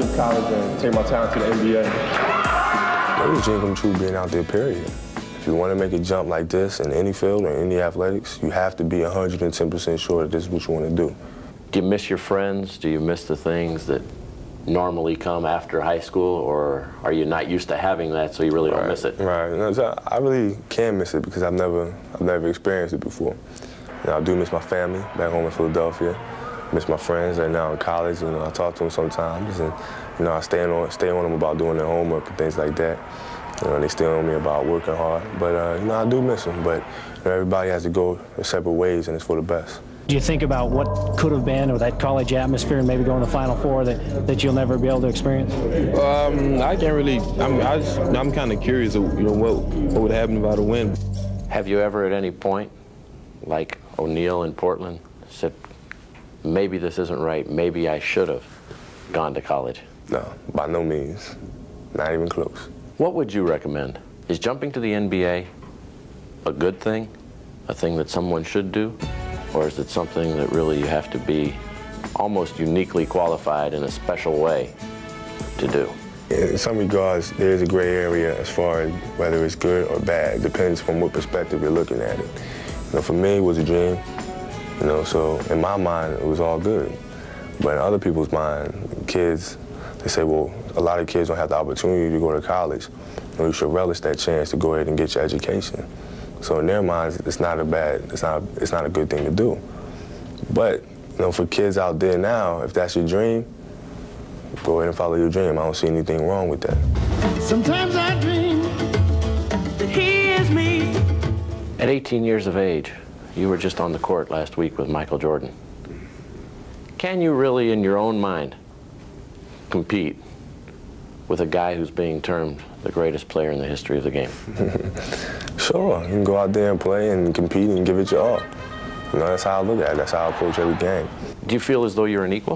college and take my talent to the NBA. It was a dream come true being out there, period. If you want to make a jump like this in any field or any athletics, you have to be 110% sure that this is what you want to do. Do you miss your friends? Do you miss the things that normally come after high school, or are you not used to having that, so you really don't miss it? Right. No, so I really can miss it because I've never experienced it before. You know, I do miss my family back home in Philadelphia. I miss my friends that are now in college. You know, I talk to them sometimes, and you know, I stay on them about doing their homework and things like that. You know, they stay on me about working hard. But you know, I do miss them. But you know, everybody has to go their separate ways, and it's for the best. Do you think about what could have been, or that college atmosphere, and maybe going to the Final Four that you'll never be able to experience? I can't really. I'm kind of curious of, you know, what would happen if I would win. Have you ever at any point, like O'Neal in Portland, said, maybe this isn't right, maybe I should have gone to college? No, by no means. Not even close. What would you recommend? Is jumping to the NBA a good thing, a thing that someone should do? Or is it something that really you have to be almost uniquely qualified in a special way to do? In some regards, there is a gray area as far as whether it's good or bad. It depends from what perspective you're looking at it. You know, for me, it was a dream. You know, so in my mind, it was all good. But in other people's mind, kids, they say, well, a lot of kids don't have the opportunity to go to college. You know, you should relish that chance to go ahead and get your education. So in their minds, it's not a good thing to do. But, you know, for kids out there now, if that's your dream, go ahead and follow your dream. I don't see anything wrong with that. Sometimes I dream that he is me. At 18 years of age, you were just on the court last week with Michael Jordan. Can you really, in your own mind, compete with a guy who's being termed the greatest player in the history of the game? Sure, you can go out there and play and compete and give it your all. You know, that's how I look at it. That's how I approach every game. Do you feel as though you're an equal?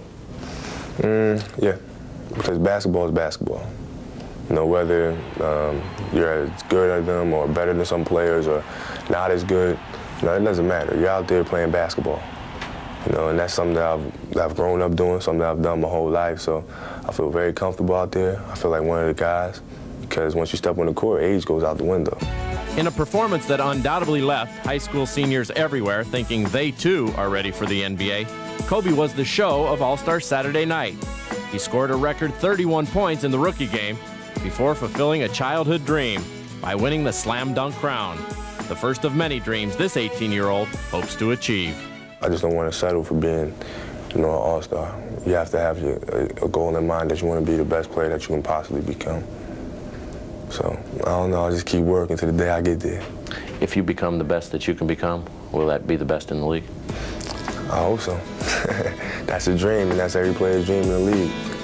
Yeah, because basketball is basketball. You know, whether you're as good as them or better than some players or not as good, you know, it doesn't matter. You're out there playing basketball. You know, and that's something that I've grown up doing, something that I've done my whole life. So I feel very comfortable out there. I feel like one of the guys, because once you step on the court, age goes out the window. In a performance that undoubtedly left high school seniors everywhere thinking they too are ready for the NBA, Kobe was the show of All-Star Saturday night. He scored a record 31 points in the rookie game before fulfilling a childhood dream by winning the slam dunk crown, the first of many dreams this 18-year-old hopes to achieve. I just don't want to settle for being, you know, an all-star. You have to have a goal in mind that you want to be the best player that you can possibly become. So, I don't know, I'll just keep working till the day I get there. If you become the best that you can become, will that be the best in the league? I hope so. That's a dream, and that's every player's dream in the league.